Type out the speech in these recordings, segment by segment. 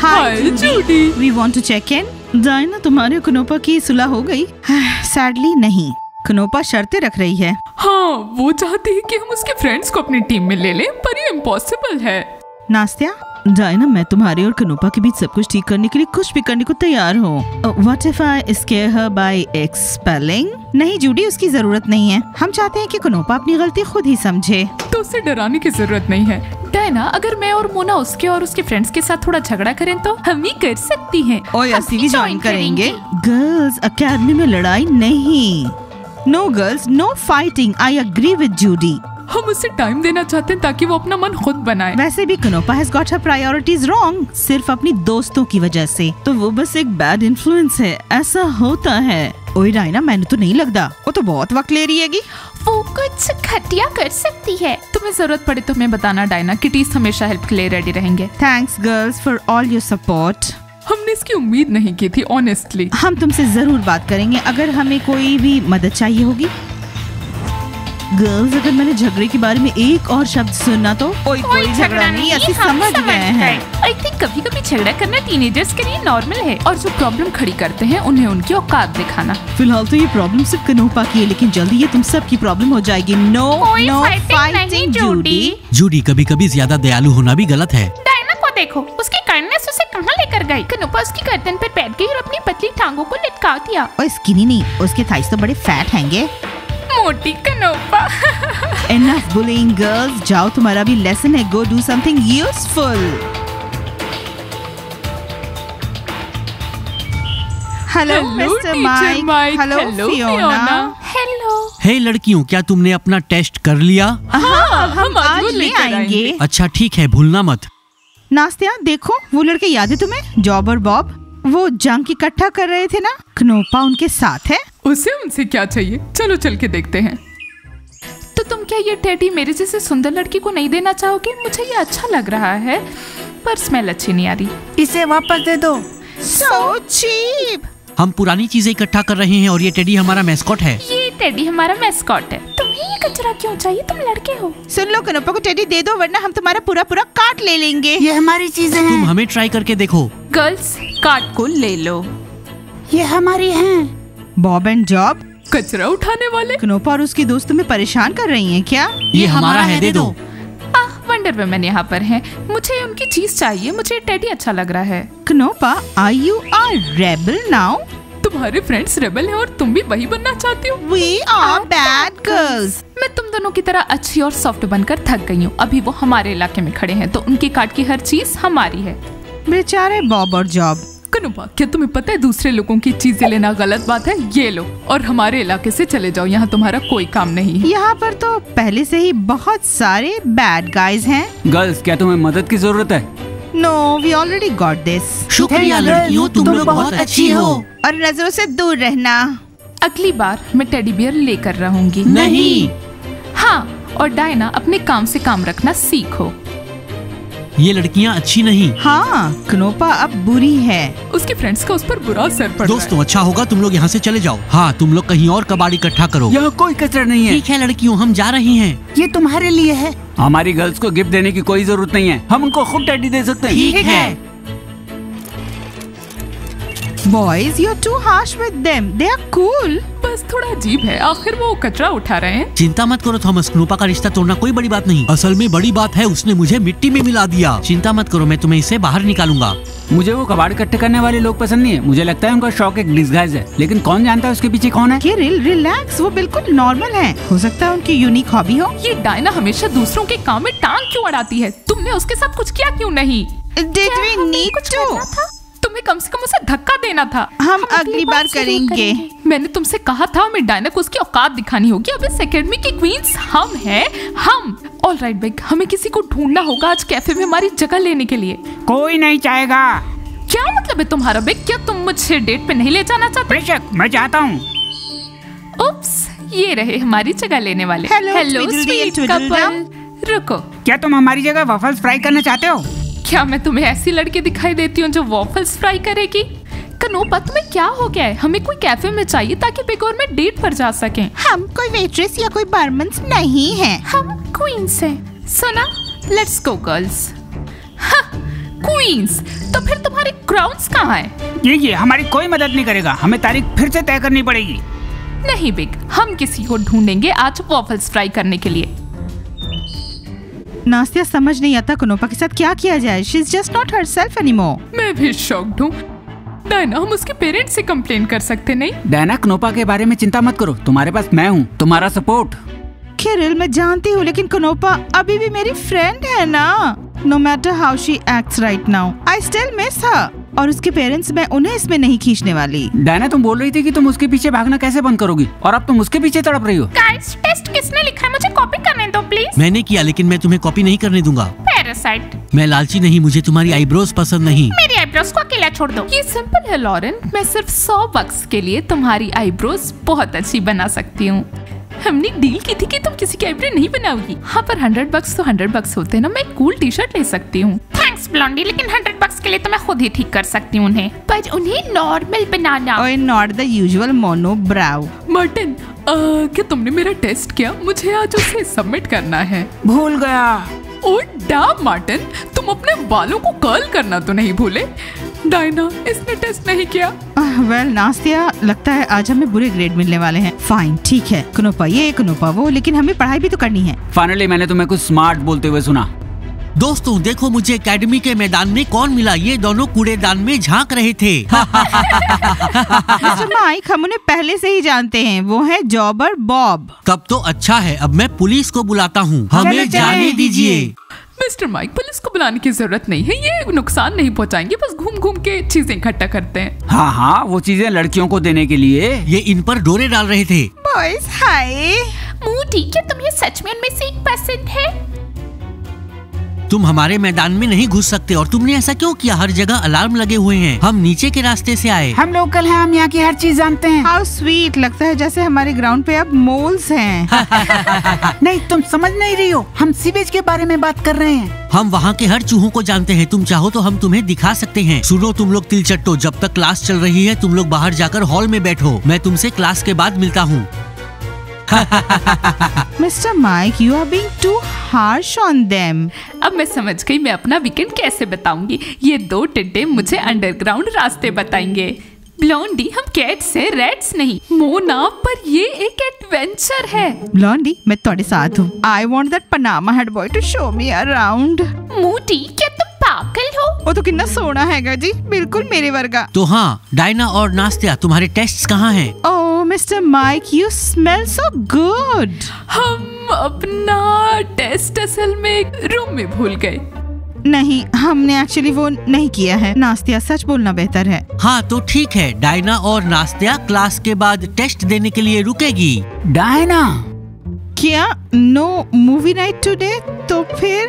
Hi Judy. We want to check in. Diana, तुम्हारे कनोपा की सुलह हो गई? सैडली नहीं, कनोपा शर्तें रख रही है। हाँ, वो चाहती है कि हम उसके फ्रेंड्स को अपनी टीम में ले लें, पर ये इम्पॉसिबल है। नास्तिया, डायना, मैं तुम्हारे और कनोपा के बीच सब कुछ ठीक करने के लिए कुछ भी करने को तैयार हूँ। What if I scare her by expelling? नहीं जूडी, उसकी जरूरत नहीं है। हम चाहते हैं कि कनोपा अपनी गलती खुद ही समझे। तो उसे डराने की जरूरत नहीं है। डायना, अगर मैं और मोना उसके और उसके फ्रेंड्स के साथ थोड़ा झगड़ा करें तो हम भी कर सकती हैं। और ऐसी भी ज्वाइन करेंगे। गर्ल्स अकेडमी में लड़ाई नहीं। No girls, no fighting. I agree with Judy. हम उसे टाइम देना चाहते हैं ताकि वो अपना मन खुद बनाए। वैसे भी Kanopa has got her priorities wrong, सिर्फ अपनी दोस्तों की वजह से। तो वो बस एक बैड इन्फ्लुएंस है, ऐसा होता है। ओए डायना, मैंने तो नहीं लगता, वो तो बहुत वक्त ले रही हैगी। वो कुछ घटिया कर सकती है। तुम्हें जरूरत पड़े तो मैं बताना डायना, किटीज हमेशा हेल्प के लिए रेडी रहेंगे। Thanks girls for all your support. हमने इसकी उम्मीद नहीं की थी ऑनेस्टली। हम तुमसे जरूर बात करेंगे अगर हमें कोई भी मदद चाहिए होगी। गर्ल्स, अगर मैंने झगड़े के बारे में एक और शब्द सुना तो कोई झगड़ा नहीं, ऐसी समझ गए हैं। आई थिंक कभी कभी झगड़ा करना टीनेजर्स के लिए नॉर्मल है। और जो प्रॉब्लम खड़ी करते हैं उन्हें उनकी औकात दिखाना। फिलहाल तो ये प्रॉब्लम सिर्फ कनोपा की है, लेकिन जल्दी ये तुम सब की प्रॉब्लम हो जाएगी। No fighting Judy. जूडी, कभी कभी ज्यादा दयालु होना भी गलत है। डायना को देखो, उसकी काइंडनेस उसे कहाँ लेकर गई। कनोपा उसकी गर्दन पर बैठ गई और अपनी पतली टांगों को लटका दिया। और स्किनी नहीं, उसके थाइस तो बड़े फैट हैंगे। मोटी कनोपा। Enough bullying girls, जाओ, तुम्हारा भी लेसन है। Go do something useful. Hello Mr. Mike. Hello Fiona. Hello. Hey लड़कियों, क्या तुमने अपना टेस्ट कर लिया? हाँ, हम आज ले आएंगे। अच्छा ठीक है, भूलना मत। नास्तिया, देखो वो लड़के याद है तुम्हें? जॉब और बॉब, वो जंक इकट्ठा कर रहे थे ना? कनोपा उनके साथ है। उसे उनसे क्या चाहिए? चलो चल के देखते हैं। तो तुम क्या ये टेडी मेरे जैसे सुंदर लड़की को नहीं देना चाहोगे? मुझे ये अच्छा लग रहा है, पर स्मेल अच्छी नहीं आ रही। इसे वापस दे दो। So cheap. हम पुरानी चीजें इकट्ठा कर रहे हैं और ये टेडी हमारा मैस्कॉट है। ये टेडी हमारा मैस्कॉट है। तुम्हें ये कचरा क्यों चाहिए? तुम लड़के हो। सुन लो, कनोपा को टेडी दे दो वरना हम तुम्हारा पूरा काट ले लेंगे। ये हमारी चीजें हैं। तुम हमें ट्राई करके देखो। गर्ल्स, कार्ड को ले लो। ये हमारी हैं। बॉब एंड जॉब कचरा उठाने वाले। कनोपा और उसकी दोस्त तुम्हें परेशान कर रही हैं क्या? ये हमारा है, दे दो। वंडर वुमन यहाँ पर है। मुझे उनकी चीज चाहिए। मुझे टेडी अच्छा लग रहा है। Kanopa, are you are rebel now? तुम्हारे फ्रेंड्स रेबल हैं और तुम भी वही बनना चाहती हो? We are bad girls. मैं तुम दोनों की तरह अच्छी और सॉफ्ट बनकर थक गई हूँ। अभी वो हमारे इलाके में खड़े हैं तो उनकी कार्ड की हर चीज हमारी है। बेचारे बॉब और जॉब। कनोपा, क्या तुम्हें पता है दूसरे लोगों की चीजें लेना गलत बात है? ये लो और हमारे इलाके से चले जाओ, यहाँ तुम्हारा कोई काम नहीं है। यहाँ पर तो पहले से ही बहुत सारे बैड गाइज हैं। गर्ल्स, क्या तुम्हें मदद की जरूरत है? No, we already got this. शुक्रिया लड़कियों, तुम लोग बहुत अच्छी हो। और नजरों से दूर रहना। अगली बार मैं टेडी बियर लेकर रहूंगी। नहीं। हाँ, और डायना, अपने काम से काम रखना सीखो। ये लड़कियाँ अच्छी नहीं। हाँ, कनोपा अब बुरी है। उसके फ्रेंड्स का उस पर बुरा असर पड़ रहा है। दोस्तों, अच्छा होगा तुम लोग यहाँ से चले जाओ। हाँ, तुम लोग कहीं और कबाड़ इकट्ठा करो। यहाँ कोई कचरा नहीं है। ठीक है लड़कियों, हम जा रहे हैं। ये तुम्हारे लिए है। हमारी गर्ल्स को गिफ्ट देने की कोई जरूरत नहीं है। हम उनको खुद टेडी दे सकते हैं। ठीक है। Boys, you're too harsh with them. They are cool. बस थोड़ा अजीब है। आखिर वो कचरा उठा रहे हैं। चिंता मत करो थॉमस, कनोपा का रिश्ता तोड़ना कोई बड़ी बात नहीं। असल में बड़ी बात है उसने मुझे मिट्टी में मिला दिया। चिंता मत करो, मैं तुम्हें इससे बाहर निकालूंगा। मुझे वो कबाड़ इकट्ठे करने वाले लोग पसंद नहीं है। मुझे लगता है उनका शौक एक डिस्गाइज है, लेकिन कौन जानता है उसके पीछे कौन है। रिलैक्स, वो बिल्कुल नॉर्मल है। हो सकता है उनकी यूनिक हॉबी हो। ये डायना हमेशा दूसरों के काम में टांग क्यों अड़ाती है? तुमने उसके साथ कुछ किया क्यों नहीं? Did we need to? तुम्हें कम से कम उसे धक्का देना था। हम अगली बार करेंगे। मैंने तुमसे कहा था हमें डायना को उसकी औकात दिखानी होगी। अब इस एकेडमी की क्वींस हम हैं, हम। ऑलराइट बेग, हमें किसी को ढूंढना होगा आज कैफे में हमारी जगह लेने के लिए। कोई नहीं चाहेगा। क्या मतलब है तुम्हारा बेग? क्या तुम मुझे डेट पे नहीं ले जाना चाहते? बेशक, मैं चाहता हूँ। उप्स, ये रहे हमारी जगह लेने वाले। Hello sweet couple. रुको, क्या तुम हमारी जगह वॉफल्स फ्राई करना चाहते हो? क्या मैं तुम्हें ऐसी लड़की दिखाई देती हूँ जो वॉफल्स फ्राई करेगी? कनोपा, तुम्हें क्या हो गया है? हमें कोई कैफे में चाहिए ताकि बिग और में डेट पर जा सकें। हम कोई वेट्रेस या कोई बारमन्स नहीं हैं। हम क्वींस हैं। सुना, लेट्स गो गर्ल्स। क्वींस। तो फिर तुम्हारे क्राउन्स कहाँ हैं? ये हमारी कोई मदद नहीं करेगा, हमें तारीख फिर से तय करनी पड़ेगी। नहीं बिग, हम किसी को ढूंढेंगे आज वॉफल्स फ्राई करने के लिए। नास्तिया समझ नहीं आता कुनोपा के साथ क्या किया जाए। She is just not herself anymore. मैं भी शॉक्ड हूँ। डायना, हम उसके पेरेंट्स से कंप्लेन कर सकते नहीं? डायना, कुनोपा के बारे में चिंता मत करो, तुम्हारे पास मैं हूँ, तुम्हारा सपोर्ट। किरिल, मैं जानती हूँ लेकिन कुनोपा अभी भी मेरी फ्रेंड है ना। No matter how she acts right now, I still miss her. और उसके पेरेंट्स, मैं उन्हें इसमें नहीं खींचने वाली। डायना, तुम बोल रही थी कि तुम उसके पीछे भागना कैसे बंद करोगी, और अब तुम उसके पीछे तड़प रही हो। गाइस, टेस्ट किसने लिखा है? मुझे कॉपी करने दो प्लीज। मैंने किया, लेकिन मैं तुम्हें कॉपी नहीं करने दूंगा। पैरासाइट। मैं लालची नहीं, मुझे तुम्हारी आईब्रोज पसंद नहीं। मेरी आईब्रोज को अकेला छोड़ दो। ये सिंपल है लॉरेन, मैं सिर्फ 100 बक्स के लिए तुम्हारी आईब्रोज बहुत अच्छी बना सकती हूँ। हमने डील की थी कि तुम किसी की आईब्रो नहीं बनाओगी। हाँ, पर 100 बक्स तो 100 बक्स होते हैं ना। मैं कूल टी शर्ट ले सकती हूँ। थैंक्स ब्लॉन्डी, लेकिन 100 बक्स के लिए तो मैं खुद ही ठीक कर सकती हूँ उन्हें, पर उन्हें नॉर्मल बनाना। और not the usual mono brow. Martin, क्या तुमने मेरा टेस्ट किया? मुझे आज उसे सबमिट करना है। भूल गया। ओ डैम मार्टिन, तुम अपने बालों को कर्ल करना तो नहीं भूले? डायना, इसने टेस्ट नहीं किया। वेल नास्तिया, लगता है आज हमें बुरे ग्रेड मिलने वाले हैं। फाइन, ठीक है, कुनोपा ये कुनोपा वो, लेकिन हमें पढ़ाई भी तो करनी है। फाइनली मैंने तुम्हें कुछ स्मार्ट बोलते हुए सुना। दोस्तों देखो, मुझे एकेडमी के मैदान में कौन मिला। ये दोनों कूड़ेदान में झांक रहे थे। मिस्टर माइक, हम उन्हें पहले से ही जानते हैं, वो है जॉबर बॉब। तब तो अच्छा है, अब मैं पुलिस को बुलाता हूँ। हमें जाने दीजिए। मिस्टर माइक, पुलिस को बुलाने की जरूरत नहीं है, ये नुकसान नहीं पहुंचाएंगे, बस घूम घूम के चीजें इकट्ठा करते हैं। हाँ हाँ, वो चीजें लड़कियों को देने के लिए। ये इन पर डोरे डाल रहे थे। बॉयज हाय। मूडी, क्या तुम्हें सच में उनमें से एक पसंद है? तुम हमारे मैदान में नहीं घुस सकते, और तुमने ऐसा क्यों किया? हर जगह अलार्म लगे हुए हैं। हम नीचे के रास्ते से आए। हम लोकल हैं, हम यहाँ की हर चीज जानते हैं। हाउ स्वीट, लगता है जैसे हमारे ग्राउंड पे अब मोल्स हैं। नहीं, तुम समझ नहीं रही हो, हम सीवेज के बारे में बात कर रहे हैं। हम वहाँ के हर चूहों को जानते हैं। तुम चाहो तो हम तुम्हें दिखा सकते हैं। सुनो तुम लोग तिलचट्टो, जब तक क्लास चल रही है तुम लोग बाहर जाकर हॉल में बैठो। मैं तुमसे क्लास के बाद मिलता हूँ। Mister Mike, you are being too harsh on them. अब मैं समझ गई मैं अपना वीकेंड कैसे बताऊंगी। ये 2 टिड्डे मुझे अंडरग्राउंड रास्ते बताएंगे। ब्लॉन्डी, हम कैट्स से रेड्स नहीं। मोना, पर ये एक एडवेंचर है। ब्लॉन्डी, मैं तुम्हारे साथ हूँ। I want that Panama head boy to show me around. Moody, क्या तुम पागल हो? वो तो कितना सोना हैगा जी, बिल्कुल मेरे वर्गा। तो हाँ, डायना और नास्तिया, तुम्हारे टेस्ट्स कहाँ हैं? Oh Mister Mike, you smell so good. हम अपना टेस्ट असल में रूम में भूल गए। नहीं, हमने एक्चुअली वो नहीं किया है। नास्तिया, सच बोलना बेहतर है। हाँ तो ठीक है, डायना और नास्तिया क्लास के बाद टेस्ट देने के लिए रुकेगी। डायना, क्या नो मूवी नाइट टुडे? तो फिर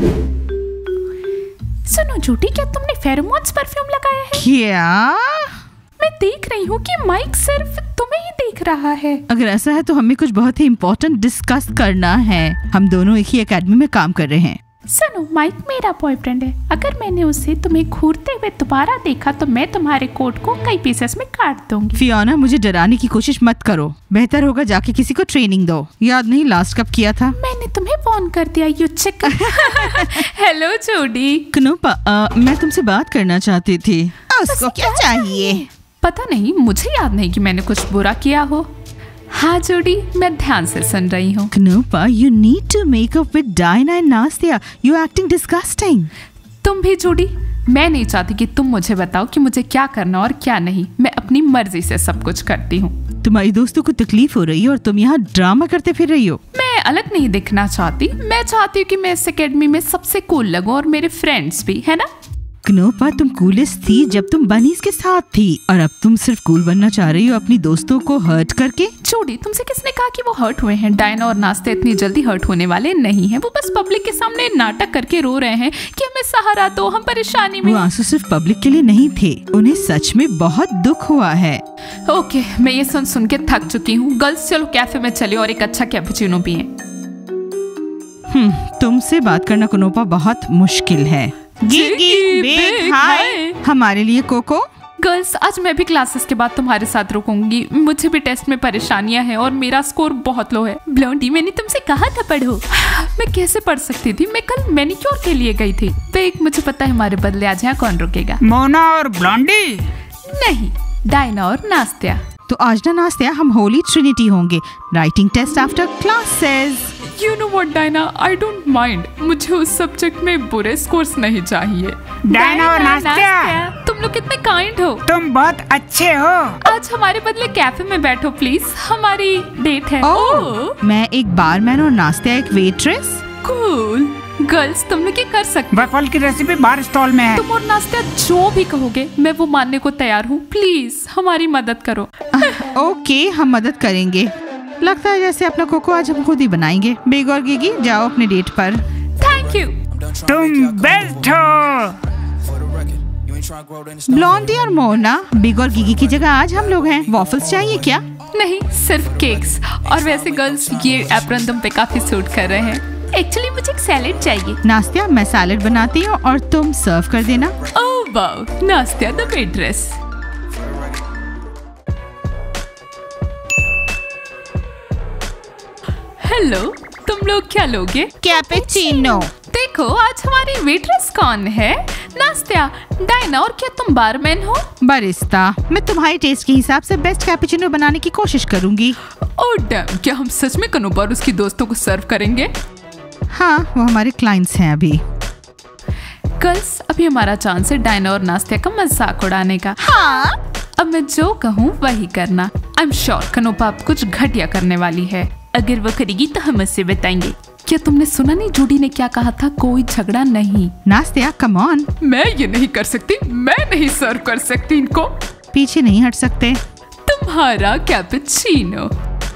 सुनो जूडी, क्या तुमने फेरोमोन्स परफ्यूम लगाया है? क्या? मैं देख रही हूँ कि माइक सिर्फ तुम्हें ही देख रहा है। अगर ऐसा है तो हमें कुछ बहुत ही इम्पोर्टेंट डिस्कस करना है। हम दोनों एक ही एकेडमी में काम कर रहे हैं। सुनो, माइक मेरा बॉयफ्रेंड है। अगर मैंने उसे तुम्हें घूरते हुए दोबारा देखा तो मैं तुम्हारे कोट को कई पीसेस में काट दूंगी। फियोना, मुझे डराने की कोशिश मत करो। बेहतर होगा जाके किसी को ट्रेनिंग दो। याद नहीं लास्ट कब किया था? मैंने तुम्हें वार्न कर दिया, you chicken. Hello Judy. Kanopa, मैं तुमसे बात करना चाहती थी। उसको क्या चाहिए? पता नहीं, मुझे याद नहीं कि मैंने कुछ बुरा किया हो। हाँ जूडी, मैं ध्यान से सुन रही हूँ। Knupa, you need to make up with Diana and Nastya. You're acting disgusting. तुम भी जूडी, मैं नहीं चाहती कि तुम मुझे बताओ कि मुझे क्या करना और क्या नहीं। मैं अपनी मर्जी से सब कुछ करती हूँ। तुम्हारी दोस्तों को तकलीफ हो रही है और तुम यहाँ ड्रामा करते फिर रही हो। मैं अलग नहीं दिखना चाहती। मैं चाहती हूँ कि मैं इस एकेडमी में सबसे कूल लगूं और मेरे फ्रेंड्स भी, है ना? Knupa, तुम कूलेस्ट थी जब तुम बनीज के साथ थी, और अब तुम सिर्फ कूल बनना चाह रही हो अपनी दोस्तों को हर्ट करके। जूडी, तुमसे किसने कहा कि वो हर्ट हुए हैं? डायना और नास्ते इतनी जल्दी हर्ट होने वाले नहीं हैं। वो बस पब्लिक के सामने नाटक करके रो रहे हैं कि हमें सहारा दो, हम परेशानी में। वो आंसू सिर्फ पब्लिक के लिए नहीं थे, उन्हें सच में बहुत दुख हुआ है। ओके, मैं ये सुन के थक चुकी हूँ। गर्ल्स, चलो कैफे में चले और एक अच्छा कैपुचिनो पिए। तुमसे बात करना Knupa बहुत मुश्किल है। Gigi, big hi. हमारे लिए कोको। गर्ल्स, आज मैं भी क्लासेस के बाद तुम्हारे साथ रुकूंगी। मुझे भी टेस्ट में परेशानियां हैं और मेरा स्कोर बहुत लो है। ब्लॉन्डी, मैंने तुमसे कहा था पढ़ो। मैं कैसे पढ़ सकती थी? मैं कल मैनिक्योर के लिए गई थी। देख, मुझे पता है हमारे बदले आज यहाँ कौन रुकेगा। मोना और ब्लॉन्डी? नहीं, डायना और नास्तिया। तो आज ना नास्तिया, हम होली ट्रिनिटी होंगे। Writing test after classes. You know what, Diana, I don't mind। मुझे उस सब्जेक्ट में बुरे स्कोर्स नहीं चाहिए। डायना और नास्तिया, तुम लोग कितने काइंड हो। तुम बहुत अच्छे हो। आज हमारे बदले कैफे में बैठो प्लीज, हमारी डेट है। ओह, मैं एक बारमैन और नास्तिया एक वेट्रेस। कूल। गर्ल्स, तुम लोग ये कर सकते। वफल की रेसिपी बार स्टॉल में है। तुम और नास्तिया जो भी कहोगे मैं वो मानने को तैयार हूँ। प्लीज हमारी मदद करो। ओके, हम मदद करेंगे। लगता है जैसे अपना कोको आज हम खुद ही बनाएंगे। बिग और गिगी, जाओ अपने डेट पर। Thank you. तुम बेस्ट हो। ब्लॉन्डी और मोना, बिग और गिगी की जगह आज हम लोग हैं। वॉफल्स चाहिए क्या? नहीं, सिर्फ केक्स। और वैसे गर्ल्स, ये एप्रन तुम पे काफी सूट कर रहे हैं। एक्चुअली मुझे एक सैलेड चाहिए। नास्तिया, मैं सैलेड बनाती हूँ और तुम सर्व कर देना। Oh wow, Nastia the waitress. Hello, तुम लोग क्या लोगे? कैपेचिनो। देखो, आज हमारी वेट्रेस कौन है? नास्तिया, डायना और क्या तुम बारमैन हो? बारिस्ता। मैं तुम्हारे टेस्ट के हिसाब से बेस्ट कैपेचिनो बनाने की कोशिश करूंगी। ओह डैम, क्या हम सच में कनोबा और उसकी दोस्तों को सर्व करेंगे? हाँ, वो हमारे क्लाइंट्स हैं अभी। गर्ल्स, अभी हमारा चांस है डायना और नास्तिया का मजाक उड़ाने का। हाँ, अब मैं जो कहूँ वही करना। आई एम श्योर कनोबा अब कुछ घटिया करने वाली है। अगर वो करेगी तो हम उससे बताएंगे। क्या तुमने सुना नहीं जूडी ने क्या कहा था? कोई झगड़ा नहीं। Nastia, come on. मैं ये नहीं कर सकती। मैं नहीं सर्व कर सकती इनको। पीछे नहीं हट सकते। तुम्हारा कैपेचिनो।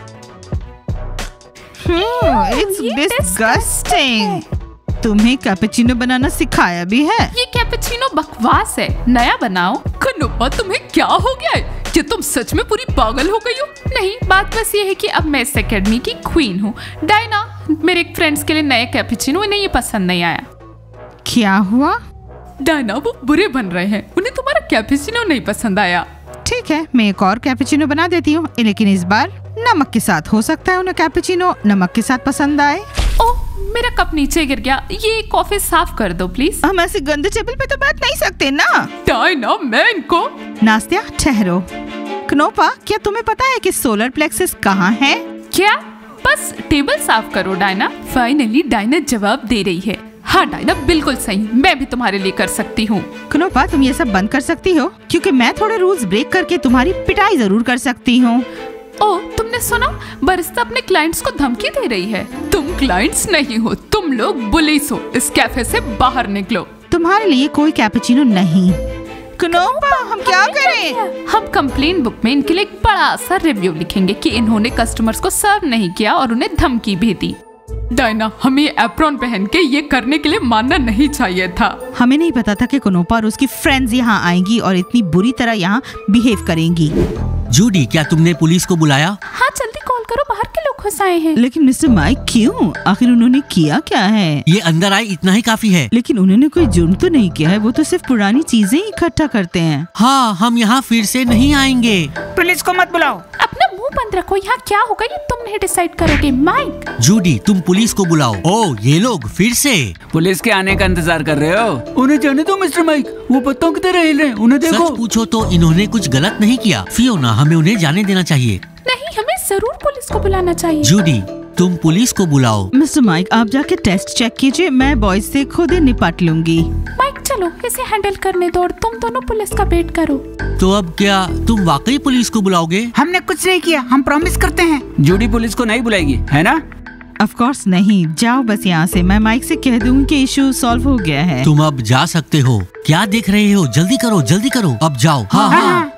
It's disgusting. तुम्हें कैपेचिनो बनाना सिखाया भी है? ये कैपेचिनो बकवास है, नया बनाओ। कनोबा, तुम्हें क्या हो गया है? क्या तुम सच में पूरी पागल हो गई हो? नहीं, बात बस ये है कि अब मैं इस एकेडमी की क्वीन हूँ। डायना, मेरे एक फ्रेंड्स के लिए नए कैपेचिनो, इन्हें ये पसंद नहीं आया। क्या हुआ? डायना, वो बुरे बन रहे हैं। उन्हें तुम्हारा कैपेचिनो नहीं पसंद आया। ठीक है, मैं एक और कैपेचिनो बना देती हूँ, लेकिन इस बार नमक के साथ। हो सकता है उन्हें कैपेचिनो नमक के साथ पसंद आए। ओह, मेरा कप नीचे गिर गया। ये कॉफी साफ कर दो प्लीज। हम ऐसे गंदे टेबल पे तो बैठ नहीं सकते ना। डायना, मैं इनको। नास्तिया, ठहरो। कनोपा, क्या तुम्हें पता है कि सोलर प्लेक्सस कहाँ है? क्या? बस टेबल साफ करो डायना। फाइनली डायना जवाब दे रही है। हाँ डायना, बिल्कुल सही। मैं भी तुम्हारे लिए कर सकती हूँ। कनोपा, तुम ये सब बंद कर सकती हो, क्योंकि मैं थोड़े रूल्स ब्रेक करके तुम्हारी पिटाई जरूर कर सकती हूँ। ओह, तुमने सुना? बारिस्ता अपने क्लाइंट्स को धमकी दे रही है। तुम क्लाइंट्स नहीं हो, तुम लोग बुलीस हो। इस कैफे से बाहर निकलो। तुम्हारे लिए कोई कैपेचिनो नहीं। कनोपा, हम क्या करें? हम कंप्लेन बुक में इनके लिए एक बड़ा सा रिव्यू लिखेंगे कि इन्होंने कस्टमर्स को सर्व नहीं किया और उन्हें धमकी भी दी। डायना, हमें एप्रॉन पहन के ये करने के लिए मानना नहीं चाहिए था। हमें नहीं पता था कि कनोपा और उसकी फ्रेंड्स यहाँ आएंगी और इतनी बुरी तरह यहाँ बिहेव करेंगी। जूडी, क्या तुमने पुलिस को बुलाया? हाँ, जल्दी कॉल करो, बाहर के लोग घुस आए हैं। लेकिन मिस्टर माइक, क्यों? आखिर उन्होंने किया क्या है? ये अंदर आए, इतना ही काफी है। लेकिन उन्होंने कोई जुर्म तो नहीं किया है। वो तो सिर्फ पुरानी चीजें इकट्ठा करते हैं। हाँ, हम यहाँ फिर से नहीं आएंगे। पुलिस को मत बुलाओ। अपना मुंह बंद रखो। यहाँ क्या होगा ये तुम नहीं डिसाइड करोगे। माइक, जूडी, तुम पुलिस को बुलाओ। ओ, ये लोग फिर से। पुलिस के आने का इंतजार कर रहे हो? उन्हें जाने दो मिस्टर माइक, वो पत्तों की तरह हिल रहे हैं, उन्हें देखो। सच पूछो तो इन्होंने कुछ गलत नहीं किया। फियोना, हमें उन्हें जाने देना चाहिए। नहीं, हमें जरूर पुलिस को बुलाना चाहिए। जूडी, तुम पुलिस को बुलाओ। मिस्टर माइक, आप जाके टेस्ट चेक कीजिए, मैं बॉयज से खुद ही निपट लूंगी। माइक, चलो इसे हैंडल करने दो और तुम दोनों पुलिस का वेट करो। तो अब क्या तुम वाकई पुलिस को बुलाओगे? हमने कुछ नहीं किया, हम प्रॉमिस करते हैं। जूडी पुलिस को नहीं बुलाएगी, है ना? ऑफ कोर्स नहीं। जाओ बस यहाँ से। मैं माइक से कह दूंगी कि इशू सॉल्व हो गया है। तुम अब जा सकते हो। क्या देख रहे हो? जल्दी करो, जल्दी करो, अब जाओ। हाँ हाँ।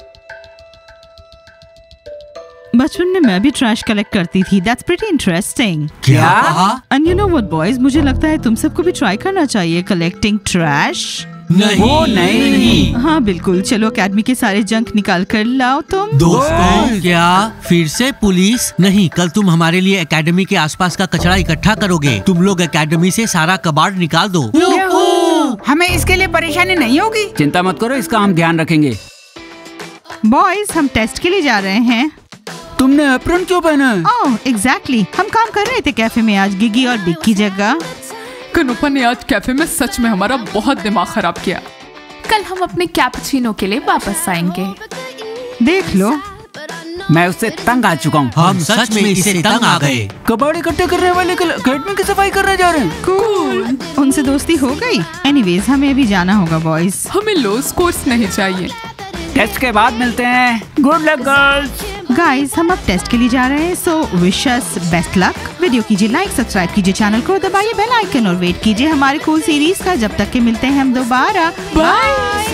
बचपन में मैं भी ट्रैश कलेक्ट करती थी। That's pretty interesting. क्या कहा? And you know what boys, मुझे लगता है तुम सबको भी ट्राई करना चाहिए कलेक्टिंग ट्रैश। नहीं, वो नहीं। हाँ बिल्कुल, चलो अकेडमी के सारे जंक निकाल कर लाओ तुम। दोस्तों, क्या फिर से पुलिस? नहीं, कल तुम हमारे लिए एकेडमी के आसपास का कचरा इकट्ठा करोगे। तुम लोग एकेडमी से सारा कबाड़ निकाल दो। हमें इसके लिए परेशानी नहीं होगी। चिंता मत करो, इसका हम ध्यान रखेंगे। बॉयज हम टेस्ट के लिए जा रहे हैं। तुमने एप्रन क्यों पहना है? ओह एग्जैक्टली, हम काम कर रहे थे कैफे में आज गिगी और डिक की जगह। कनुपा ने आज कैफे में सच में हमारा बहुत दिमाग खराब किया। कल हम अपने कैपुचिनो के लिए वापस आएंगे। देख लो, मैं उससे तंग आ चुका हूँ। हम सच में इससे तंग आ गए। कबाड़ इकट्ठे करने वाले अकेडमी की सफाई करने जा रहे हैं। कूल। उनसे दोस्ती हो गई। एनीवेज हमें अभी जाना होगा बॉयज। हमें लो स्कोर्स नहीं चाहिए। टेस्ट के बाद मिलते हैं। Good luck girls. गाइस हम अब टेस्ट के लिए जा रहे हैं, so wish us best luck. Video कीजिए लाइक, सब्सक्राइब कीजिए चैनल को, दबाइए बेल आइकन और वेट कीजिए हमारे कूल सीरीज का। जब तक के मिलते हैं हम दोबारा। बाय।